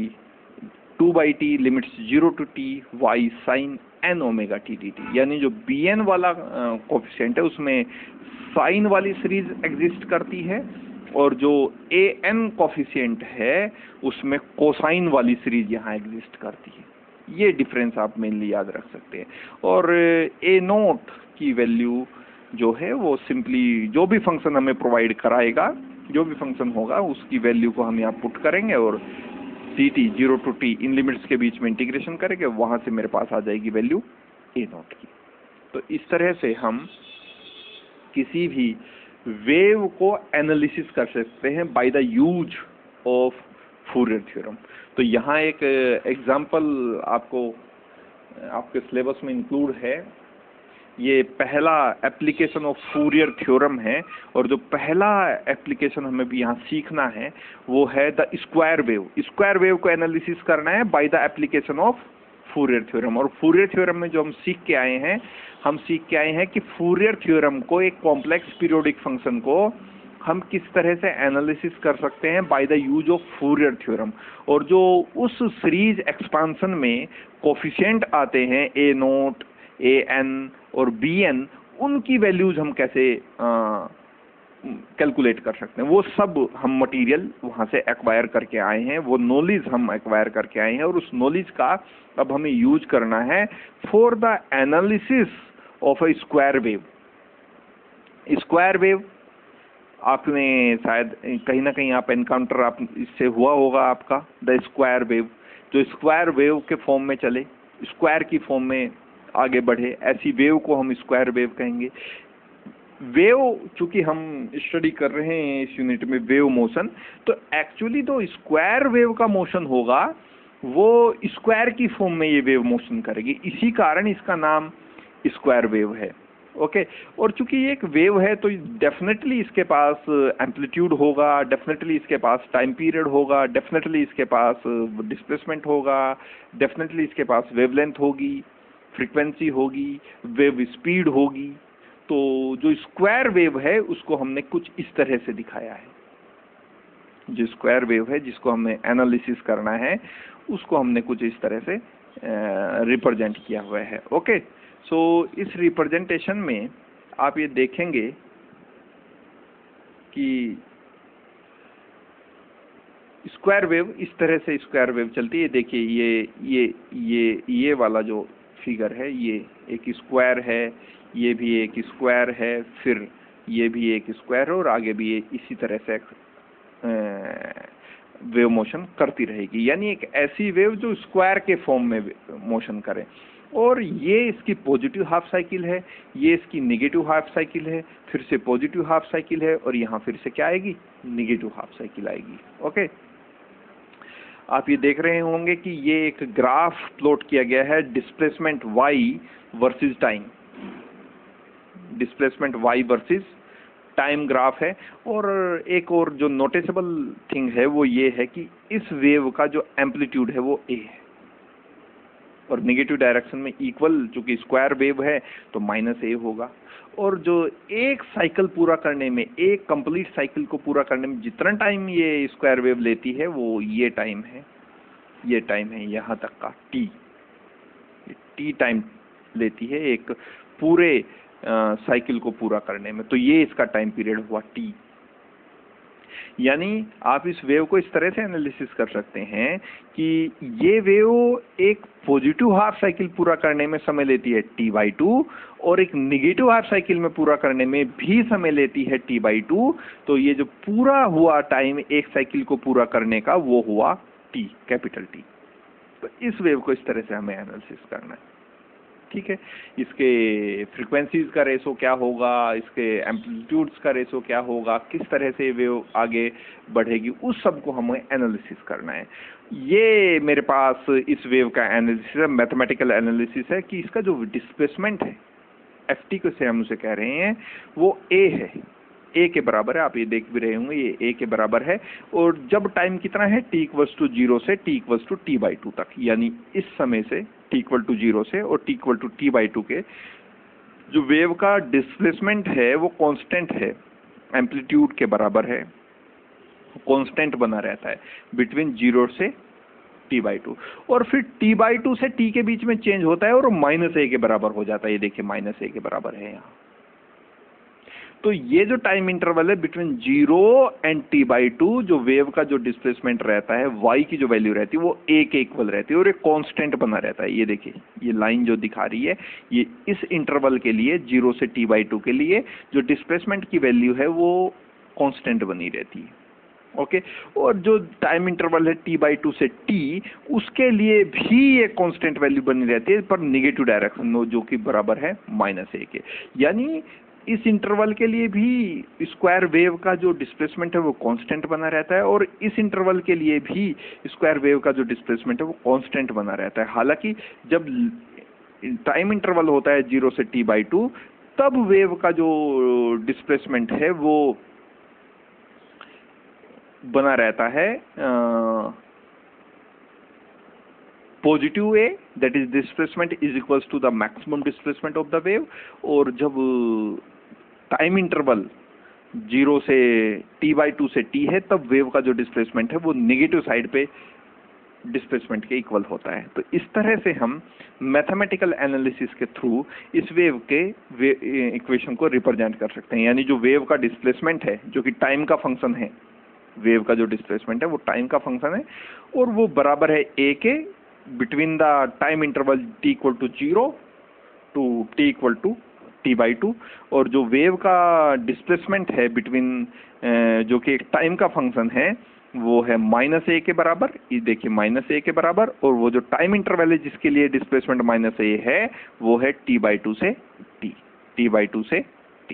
[SPEAKER 1] 2/t limits 0 to t y sine n omega t d t. यानी जो बी एन वाला कोफिशिएंट है उसमें साइन वाली सीरीज एग्जिस्ट करती है, और जो ए एन कोफिशिएंट है उसमें कोसाइन वाली सीरीज यहाँ एग्जिस्ट करती है। ये डिफरेंस आप मेनली याद रख सकते हैं। और ए नोट की वैल्यू जो है वो सिंपली जो भी फंक्शन हमें प्रोवाइड कराएगा, जो भी फंक्शन होगा उसकी वैल्यू को हम यहाँ पुट करेंगे, और डी टी 0 टू टी इन लिमिट्स के बीच में इंटीग्रेशन करेंगे, वहाँ से मेरे पास आ जाएगी वैल्यू ए नोट की। तो इस तरह से हम किसी भी वेव को एनालिसिस कर सकते हैं by the use of Fourier theorem. तो यहाँ एक एग्जांपल आपको आपके सिलेबस में इंक्लूड है। ये पहला एप्लीकेशन ऑफ फूरियर थ्योरम है, और जो पहला एप्लीकेशन हमें भी यहाँ सीखना है वो है the square wave. Square wave को एनालिसिस करना है by the application of Fourier theorem. और फूरियर थ्योरम में जो हम सीख के आए हैं कि फूरियर थ्योरम को, एक कॉम्प्लेक्स पीरियोडिक फंक्शन को हम किस तरह से एनालिसिस कर सकते हैं by the use of Fourier theorem. और जो उस सीरीज एक्सपांशन में कोफिशिएंट आते हैं ए नोट, ए एन और बी एन, उनकी वैल्यूज हम कैसे कैलकुलेट कर सकते हैं, वो सब हम मटेरियल वहाँ से एक्वायर करके आए हैं, वो नॉलेज हम एक्वायर करके आए हैं, और उस नॉलेज का अब हमें यूज करना है for the analysis of a square wave. Square wave आपने शायद कहीं ना कहीं आप एनकाउंटर आप इससे हुआ होगा आपका, द स्क्वायर वेव, जो स्क्वायर वेव के फॉर्म में चले, स्क्वायर की फॉर्म में आगे बढ़े, ऐसी वेव को हम स्क्वायर वेव कहेंगे। वेव चूंकि हम स्टडी कर रहे हैं इस यूनिट में वेव मोशन, तो एक्चुअली तो स्क्वायर वेव का मोशन होगा वो स्क्वायर की फॉर्म में ये वेव मोशन करेगी, इसी कारण इसका नाम स्क्वायर वेव है। ओके, और चूंकि ये एक वेव है तो डेफिनेटली इसके पास एम्पलीट्यूड होगा, डेफिनेटली इसके पास टाइम पीरियड होगा, डेफिनेटली इसके पास डिस्प्लेसमेंट होगा, डेफिनेटली इसके पास वेवलेंथ होगी, फ्रीक्वेंसी होगी, वेव स्पीड होगी। तो जो स्क्वायर वेव है उसको हमने कुछ इस तरह से दिखाया है। जो स्क्वायर वेव है जिसको हमें एनालिसिस करना है उसको हमने कुछ इस तरह से रिप्रेजेंट किया हुआ है। ओके, सो इस रिप्रेजेंटेशन में आप ये देखेंगे कि स्क्वायर वेव इस तरह से स्क्वायर वेव चलती है। देखिए ये वाला जो फिगर है ये एक स्क्वायर है, ये भी एक स्क्वायर है, फिर ये भी एक स्क्वायर है, और आगे भी ये इसी तरह से वेव मोशन करती रहेगी। यानी एक ऐसी वेव जो स्क्वायर के फॉर्म में मोशन करे। और ये इसकी पॉजिटिव हाफ साइकिल है, ये इसकी नेगेटिव हाफ साइकिल है, फिर से पॉजिटिव हाफ साइकिल है, और यहाँ फिर से क्या आएगी, नेगेटिव हाफ साइकिल आएगी। ओके, आप ये देख रहे होंगे कि ये एक ग्राफ प्लॉट किया गया है, displacement y versus time, displacement y versus time graph है। और एक और जो नोटिसेबल थिंग है वो ये है कि इस वेव का जो एम्पलीट्यूड है वो ए है, और नेगेटिव डायरेक्शन में इक्वल, चूंकि स्क्वायर वेव है तो माइनस ए होगा। और जो एक साइकिल पूरा करने में, एक कंप्लीट साइकिल को पूरा करने में जितना टाइम ये स्क्वायर वेव लेती है वो ये टाइम है, ये टाइम है यहाँ तक का टी टाइम लेती है एक पूरे साइकिल को पूरा करने में। तो ये इसका टाइम पीरियड हुआ टी। यानी आप इस वेव को इस तरह से एनालिसिस कर सकते हैं कि ये वेव एक पॉजिटिव हाफ साइकिल पूरा करने में समय लेती है t/2, और एक निगेटिव हाफ साइकिल में पूरा करने में भी समय लेती है t/2। तो ये जो पूरा हुआ टाइम एक साइकिल को पूरा करने का वो हुआ t, कैपिटल T। तो इस वेव को इस तरह से हमें एनालिसिस करना है, ठीक है। इसके फ्रीक्वेंसीज का रेशो क्या होगा, इसके एम्पलीट्यूड्स का रेशो क्या होगा, किस तरह से वेव आगे बढ़ेगी, उस सब को हमें एनालिसिस करना है। ये मेरे पास इस वेव का एनालिसिस है, मैथमेटिकल एनालिसिस है कि इसका जो डिस्प्लेसमेंट है ft को से हम उसे कह रहे हैं वो a है, a के बराबर है। आप ये देख भी रहे होंगे ये a के बराबर है। और जब टाइम कितना है t=0 से t=t/2 तक, यानी इस समय से t=0 से और t=t/2 के जो वेव का डिस्प्लेसमेंट है वो कांस्टेंट है, एम्पलीट्यूड के बराबर है, कांस्टेंट बना रहता है बिटवीन 0 से t/2। और फिर t/2 से t के बीच में चेंज होता है और -a के बराबर हो जाता है। ये देखिए -a के बराबर है यहाँ। तो ये जो टाइम इंटरवल है बिटवीन 0 एंड t/2, जो वेव का जो डिस्प्लेसमेंट रहता है y की जो वैल्यू रहती है वो a के इक्वल रहती है और एक कांस्टेंट बना रहता है। ये देखिए ये लाइन जो दिखा रही है ये इस इंटरवल के लिए 0 से t/2 के लिए जो डिस्प्लेसमेंट की वैल्यू है वो कांस्टेंट बनी रहती है, ओके। और जो टाइम इंटरवल है t/2 से t, उसके लिए भी एक कांस्टेंट वैल्यू बनी रहती है पर निगेटिव डायरेक्शन में, जो कि बराबर है -a के। यानी इस इंटरवल के लिए भी स्क्वायर वेव का जो डिस्प्लेसमेंट है वो कांस्टेंट बना रहता है और इस इंटरवल के लिए भी स्क्वायर वेव का जो डिस्प्लेसमेंट है वो कांस्टेंट बना रहता है। हालांकि जब टाइम इंटरवल होता है 0 से t/2 तब वेव का जो डिस्प्लेसमेंट है वो बना रहता है positive a, that is displacement is equals to the maximum displacement of the wave. और जब टाइम इंटरवल 0 से t/2 से t है तब वेव का जो डिस्प्लेसमेंट है वो नेगेटिव साइड पे डिस्प्लेसमेंट के इक्वल होता है। तो इस तरह से हम मैथमेटिकल एनालिसिस के थ्रू इस वेव के इक्वेशन को रिप्रेजेंट कर सकते हैं। यानी जो वेव का डिस्प्लेसमेंट है जो कि टाइम का फंक्शन है, वेव का जो डिस्प्लेसमेंट है वो टाइम का फंक्शन है और वो बराबर है a के between the time interval t=0 to t=t/2। और जो वेव का डिस्प्लेसमेंट है बिटवीन जो कि एक टाइम का फंक्शन है वो है -a के बराबर, ये देखिए -a के बराबर। और वो जो टाइम इंटरवल है जिसके लिए डिस्प्लेसमेंट -a है वो है t/2 से t।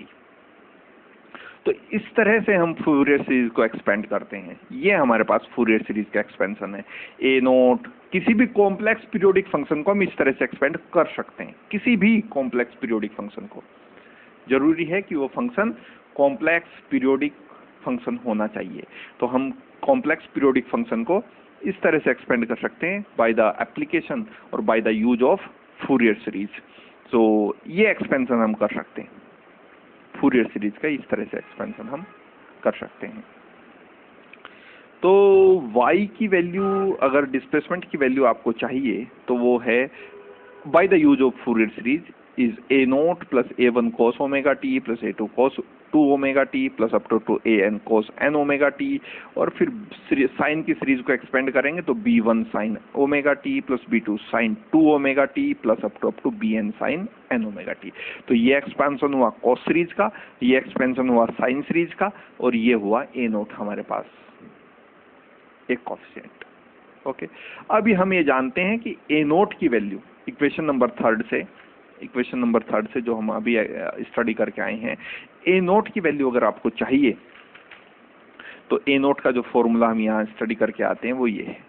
[SPEAKER 1] तो इस तरह से हम फूरियर सीरीज को एक्सपेंड करते हैं। ये हमारे पास फूरियर सीरीज का एक्सपेंशन है। a0 किसी भी कॉम्प्लेक्स पीरियोडिक फंक्शन को हम इस तरह से एक्सपेंड कर सकते हैं। किसी भी कॉम्प्लेक्स पीरियोडिक फंक्शन को, जरूरी है कि वो फंक्शन कॉम्प्लेक्स पीरियोडिक फंक्शन होना चाहिए। तो हम कॉम्प्लेक्स पीरियोडिक फंक्शन को इस तरह से एक्सपेंड कर सकते हैं बाय द एप्लीकेशन और by the use of Fourier series. तो ये एक्सपेंशन हम कर सकते हैं, फूरियर सीरीज का इस तरह से एक्सपेंशन हम कर सकते हैं। तो y की वैल्यू, अगर डिस्प्लेसमेंट की वैल्यू आपको चाहिए तो वो है by the use of Fourier series is a0 plus a1 cos omega t plus a2 cos 2 omega t plus up to an cos n omega t। और फिर साइन की सीरीज को एक्सपेंड करेंगे तो b1 sin omega t plus b2 sin 2 omega t plus up to bn sin n omega t। तो ये expansion हुआ cos series का, ये एक्सपेंशन हुआ साइन सीरीज का, और ये हुआ a0 हमारे पास एक कॉफिशिएंट, ओके। अभी हम ये जानते हैं कि a0 की वैल्यू इक्वेशन नंबर थर्ड से जो हम अभी स्टडी करके आए हैं, a0 की वैल्यू अगर आपको चाहिए तो a0 का जो फॉर्मूला हम यहाँ स्टडी करके आते हैं वो ये है,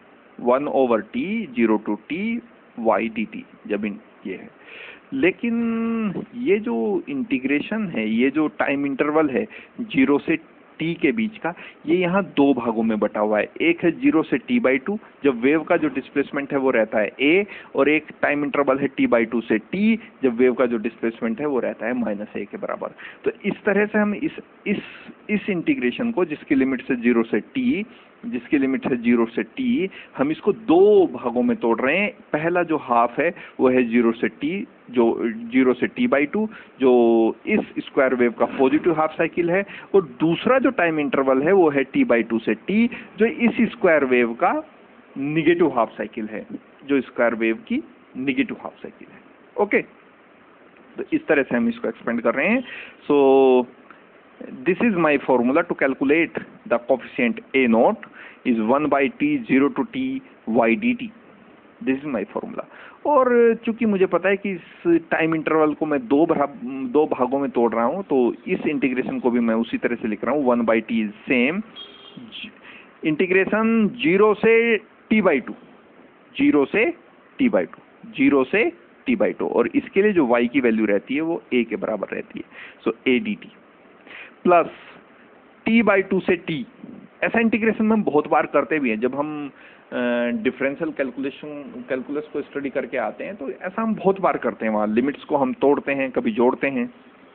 [SPEAKER 1] 1/t 0 to t y dt, जब ये है। लेकिन ये जो इंटीग्रेशन है, ये जो टाइम इंटरवल है 0 से t के बीच का, ये यहाँ दो भागों में बटा हुआ है। एक है 0 से t/2, जब वेव का जो डिस्प्लेसमेंट है वो रहता है a, और एक टाइम इंटरवल है t/2 से t, जब वेव का जो डिस्प्लेसमेंट है वो रहता है -a के बराबर। तो इस तरह से हम इस इंटीग्रेशन को, जिसकी लिमिट से 0 से t, जिसकी लिमिट है 0 से t, हम इसको दो भागों में तोड़ रहे हैं। पहला जो हाफ है वो है 0 से t, जो 0 से t/2, जो इस स्क्वायर वेव का पॉजिटिव हाफ साइकिल है, और दूसरा जो टाइम इंटरवल है वो है t/2 से t, जो इस स्क्वायर वेव का निगेटिव हाफ साइकिल है, जो स्क्वायर वेव की निगेटिव हाफ साइकिल है। ओके, तो इस तरह से हम इसको एक्सपेंड कर रहे हैं। सो this is my formula to calculate the coefficient a0 is 1/t 0 to t y dt. This is my formula. और चूंकि मुझे पता है कि इस टाइम इंटरवल को मैं दो भागों में तोड़ रहा हूँ, तो इस इंटीग्रेशन को भी मैं उसी तरह से लिख रहा हूँ। 1/t इज सेम इंटीग्रेशन 0 से t/2, 0 से t/2, 0 से t/2, और इसके लिए जो y की वैल्यू रहती है वो a के बराबर रहती है। सो a dt प्लस t/2 से t। ऐसा इंटीग्रेशन में हम बहुत बार करते भी हैं। जब हम डिफरेंशियल कैलकुलस को स्टडी करके आते हैं तो ऐसा हम बहुत बार करते हैं। वहाँ लिमिट्स को हम तोड़ते हैं, कभी जोड़ते हैं।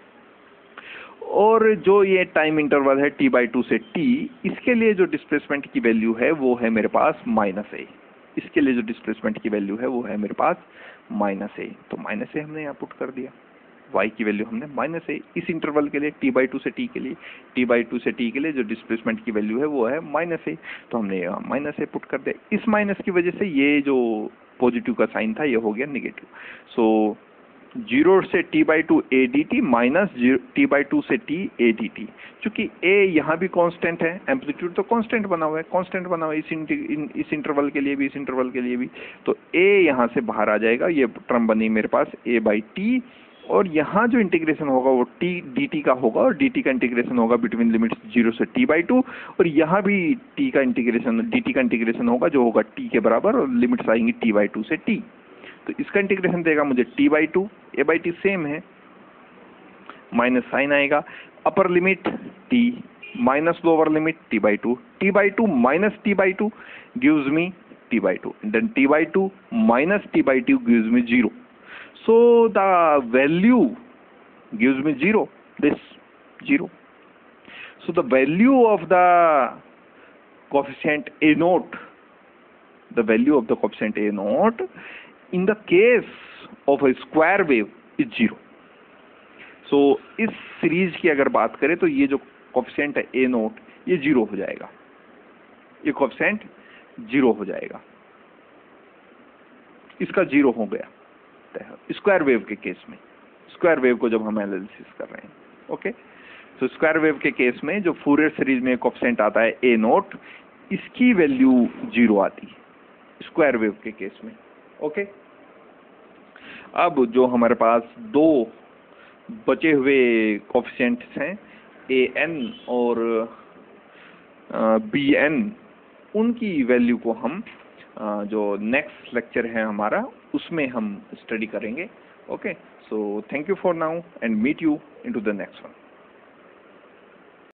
[SPEAKER 1] और जो ये टाइम इंटरवल है t/2 से t, इसके लिए जो डिस्प्लेसमेंट की वैल्यू है वो है मेरे पास -a। इसके लिए जो डिस्प्लेसमेंट की वैल्यू है वो है मेरे पास -a। तो -a हमने यहाँ पुट कर दिया, y की वैल्यू हमने -a। इस इंटरवल के लिए t/2 से t के लिए, t/2 से t के लिए जो डिस्प्लेसमेंट की वैल्यू है वो है -a, तो हमने यहाँ -a पुट कर दिया। इस माइनस की वजह से ये जो पॉजिटिव का साइन था ये हो गया निगेटिव। सो 0 से t/2 a dt minus t/2 से t a dt। चूंकि a यहाँ भी कांस्टेंट है, एम्पलीट्यूड तो कांस्टेंट बना हुआ है, कांस्टेंट बना हुआ है इस इंटरवल के लिए भी, इस इंटरवल के लिए भी। तो a यहाँ से बाहर आ जाएगा, ये टर्म बनी मेरे पास a/t, और यहाँ जो इंटीग्रेशन होगा वो t dt का होगा, और dt का इंटीग्रेशन होगा बिटवीन लिमिट्स 0 से t/2, और यहाँ भी t का इंटीग्रेशन, dt का इंटीग्रेशन होगा जो होगा t के बराबर, और लिमिट्स आएंगी t/2 से t। तो इसका इंटीग्रेशन देगा मुझे t/2, a/t सेम है, माइनस साइन आएगा, upper limit t minus lower limit t/2, t/2 minus t/2 gives me t/2, then t/2 minus t/2 gives me 0. So the value gives me 0, this 0. So the value of the coefficient a0, the value of the coefficient a0 in the case of a square wave is 0. So इस series की अगर बात करें तो ये जो coefficient है a0 ये 0 हो जाएगा, ये coefficient 0 हो जाएगा, इसका 0 हो गया स्क्वायर वेव के केस में। स्क्वायर वेव को जब हम एनालिसिस कर रहे हैं, ओके, तो स्क्वायर वेव के केस में जो फूरियर सीरीज में कोएफिशिएंट आता है a0, इसकी वैल्यू 0 आती है स्क्वायर वेव के केस में। ओके, अब जो हमारे पास दो बचे हुए कोएफिशिएंट्स हैं an और bn, उनकी वैल्यू को हम जो नेक्स्ट लेक्चर है हमारा उसमें हम स्टडी करेंगे। Okay, so thank you for now and meet you into the next one.